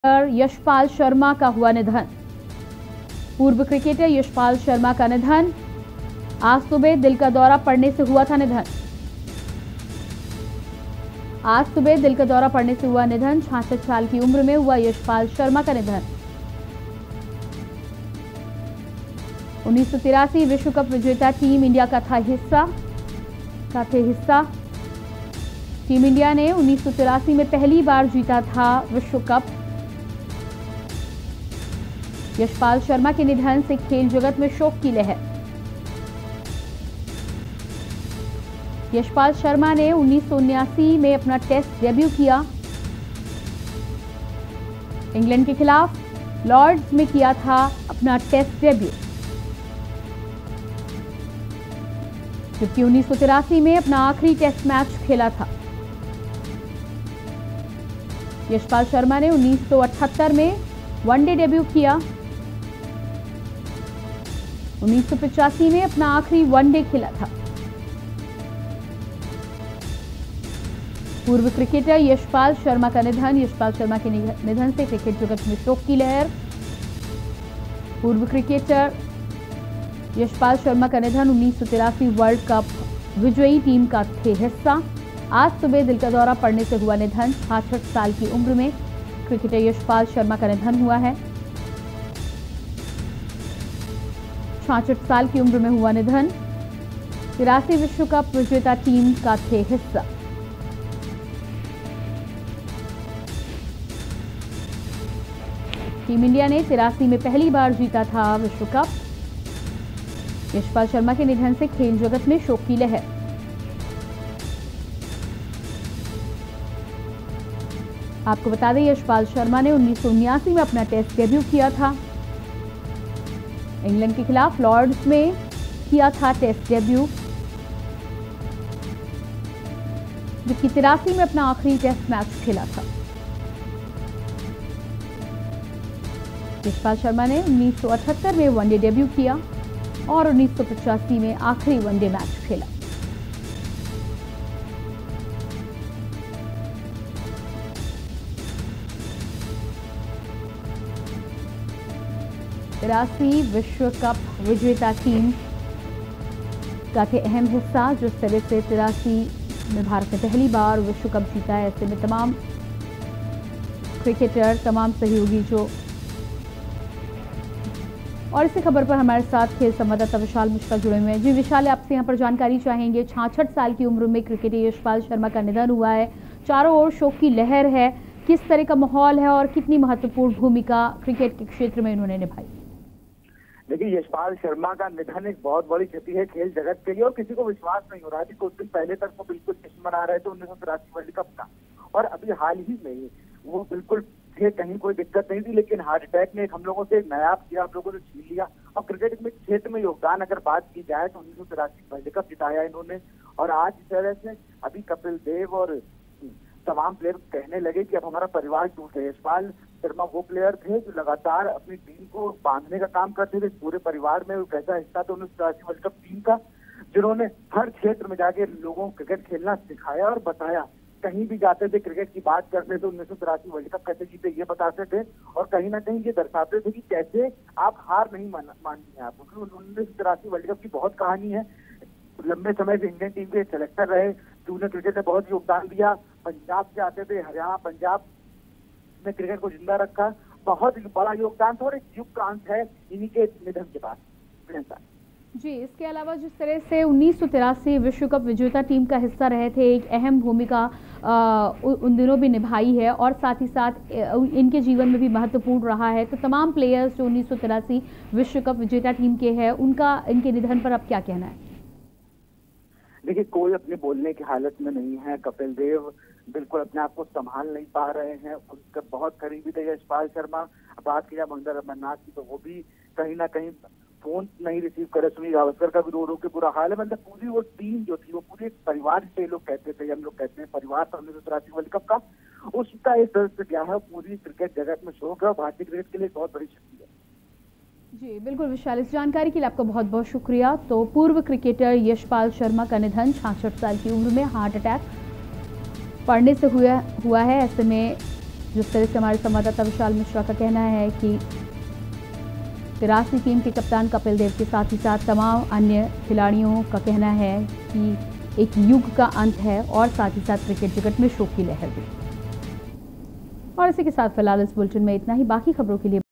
यशपाल शर्मा का हुआ निधन। पूर्व क्रिकेटर यशपाल शर्मा का निधन। आज सुबह दिल का दौरा पड़ने से हुआ था निधन। आज सुबह दिल का दौरा पड़ने से हुआ निधन। 66 साल की उम्र में हुआ यशपाल शर्मा का निधन। 1983 विश्व कप विजेता टीम इंडिया का थे हिस्सा। टीम इंडिया ने 1983 में पहली बार जीता था विश्व कप। यशपाल शर्मा के निधन से खेल जगत में शोक की लहर। यशपाल शर्मा ने 1979 में अपना टेस्ट डेब्यू किया। इंग्लैंड के खिलाफ लॉर्ड्स में किया था अपना टेस्ट डेब्यू, जबकि 1983 में अपना आखिरी टेस्ट मैच खेला था। यशपाल शर्मा ने 1978 में वनडे डेब्यू किया। 1985 में अपना आखिरी वनडे खेला था। पूर्व क्रिकेटर यशपाल शर्मा का निधन। यशपाल शर्मा के निधन से क्रिकेट जगत में शोक की लहर। पूर्व क्रिकेटर यशपाल शर्मा का निधन। 1983 वर्ल्ड कप विजयी टीम का थे हिस्सा। आज सुबह दिल का दौरा पड़ने से हुआ निधन। 66 साल की उम्र में क्रिकेटर यशपाल शर्मा का निधन हुआ है। 66 साल की उम्र में हुआ निधन। 83 विश्व कप विजेता टीम का थे हिस्सा। टीम इंडिया ने 83 में पहली बार जीता था विश्व कप। यशपाल शर्मा के निधन से खेल जगत में शोक की लहर। आपको बता दें, यशपाल शर्मा ने 1979 में अपना टेस्ट डेब्यू किया था। इंग्लैंड के खिलाफ लॉर्ड्स में किया था टेस्ट डेब्यू, जबकि 83 में अपना आखिरी टेस्ट मैच खेला था। यशपाल शर्मा ने 1978 में वनडे डेब्यू किया और 1985 में आखिरी वनडे मैच खेला। विश्व कप विजेता टीम का थे अहम हिस्सा। जिस तरह से 83 में भारत ने पहली बार विश्व कप जीता है, ऐसे में तमाम क्रिकेटर, तमाम सहयोगी जो और इसी खबर पर हमारे साथ खेल संवाददाता विशाल मिश्रा जुड़े हुए हैं। जी विशाल, आपसे यहाँ पर जानकारी चाहेंगे। 66 साल की उम्र में क्रिकेटर यशपाल शर्मा का निधन हुआ है। चारों ओर शोक की लहर है। किस तरह का माहौल है और कितनी महत्वपूर्ण भूमिका क्रिकेट के क्षेत्र में इन्होंने निभाई? देखिए, यशपाल शर्मा का निधन एक बहुत बड़ी क्षति है खेल जगत के लिए और किसी को विश्वास नहीं हो रहा है। कुछ दिन पहले तक वो बिल्कुल जश्न मना रहे थे 1983 वर्ल्ड कप का, और अभी हाल ही में वो बिल्कुल थे, कहीं कोई दिक्कत नहीं थी, लेकिन हार्ट अटैक ने हम लोगों से नायाब किया, हम लोगों से छीन लिया। और क्रिकेट में क्षेत्र में योगदान अगर बात की जाए तो 1983 वर्ल्ड कप जिताया इन्होंने, और आज इस तरह से अभी कपिल देव और तमाम प्लेयर कहने लगे कि अब हमारा परिवार टूट है। यशपाल शर्मा वो प्लेयर थे जो लगातार अपनी टीम को बांधने का काम करते थे। पूरे परिवार में एक ऐसा हिस्सा था 1983 वर्ल्ड कप टीम का, जिन्होंने हर क्षेत्र में जाके लोगों को क्रिकेट खेलना सिखाया और बताया। कहीं भी जाते थे, क्रिकेट की बात करते थे, 1983 वर्ल्ड कप कैसे जीते ये बताते थे, और कहीं ना कहीं ये दर्शाते थे कि कैसे आप हार नहीं माननी है आप। 1983 वर्ल्ड कप की बहुत कहानी है। लंबे समय से इंडियन टीम के सेलेक्टर रहे, उन्होंने क्रिकेट में बहुत योगदान दिया। पंजाब से आते थे, हरियाणा पंजाब ने क्रिकेट को जिंदा रखा। बहुत बड़ा योगदान था और एक युग का अंत है इन्हीं के निधन के बाद। जी, इसके अलावा जिस तरह से 1983 विश्व कप विजेता टीम का हिस्सा रहे थे, एक अहम भूमिका उन दिनों भी निभाई है और साथ ही साथ इनके जीवन में भी महत्वपूर्ण रहा है। तो तमाम प्लेयर्स जो 1983 विश्व कप विजेता टीम के हैं, उनका इनके निधन पर अब क्या कहना है? देखिए, कोई अपने बोलने की हालत में नहीं है। कपिल देव बिल्कुल अपने आप को संभाल नहीं पा रहे हैं। उनके बहुत करीबी थे यशपाल शर्मा। बात की जाए मंगल अमरनाथ की, तो वो भी कहीं ना कहीं फोन नहीं रिसीव करे। सुनील गावस्कर का भी रो के बुरा हाल है। मतलब पूरी वो टीम जो थी, वो पूरे परिवार से लोग कहते थे, हम लोग कहते हैं परिवार 1983 वर्ल्ड कप का, उसका एक दर्द से गया है। पूरी क्रिकेट जगत में शोक है और भारतीय क्रिकेट के लिए बहुत बड़ी क्षति है। जी बिल्कुल विशाल, इस जानकारी के लिए आपका बहुत बहुत शुक्रिया। तो पूर्व क्रिकेटर यशपाल शर्मा का निधन, 66 साल की उम्र में हार्ट अटैक पड़ने से हुआ है। ऐसे में जिस तरह से हमारे संवाददाता विशाल मिश्रा का कहना है कि तिरासी टीम के कप्तान कपिल देव के साथ ही साथ तमाम अन्य खिलाड़ियों का कहना है कि एक युग का अंत है और साथ ही साथ क्रिकेट जगत में शोक की लहर भी। और इसी के साथ फिलहाल इस बुलेटिन में इतना ही। बाकी खबरों के लिए